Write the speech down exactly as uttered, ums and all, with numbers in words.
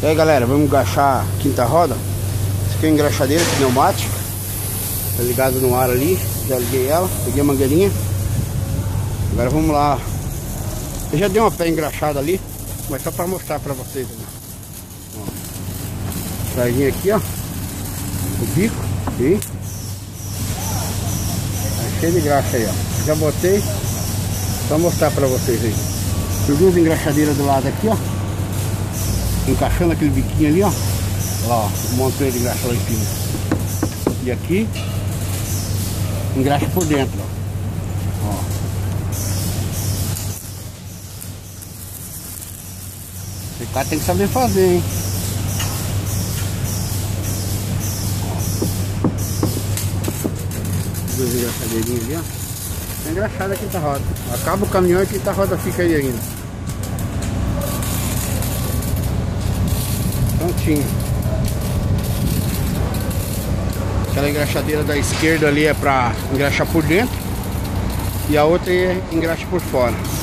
E aí galera, vamos engraxar a quinta roda. Isso aqui é a engraxadeira pneumática. Tá ligado no ar ali. Já liguei ela, peguei a mangueirinha. Agora vamos lá. Eu já dei uma pé engraxada ali, mas só pra mostrar pra vocês ali. Ó. Saidinha aqui, ó. O bico. E tá cheio de graxa aí, ó. Já botei. Só mostrar pra vocês aí. Tem duas engraxadeiras do lado aqui, ó. Encaixando aquele biquinho ali, ó. Ó, o montanha de engraxa lá em cima. E aqui engraxa por dentro, ó. Ó. Esse cara tem que saber fazer, hein. Ó. Duas engraxadeirinhas ali, ó. Tá engraxada a quinta roda. Acaba o caminhão e a quinta roda fica aí ainda. Prontinho. Aquela engraxadeira da esquerda ali é pra engraxar por dentro. E a outra é engraxa por fora.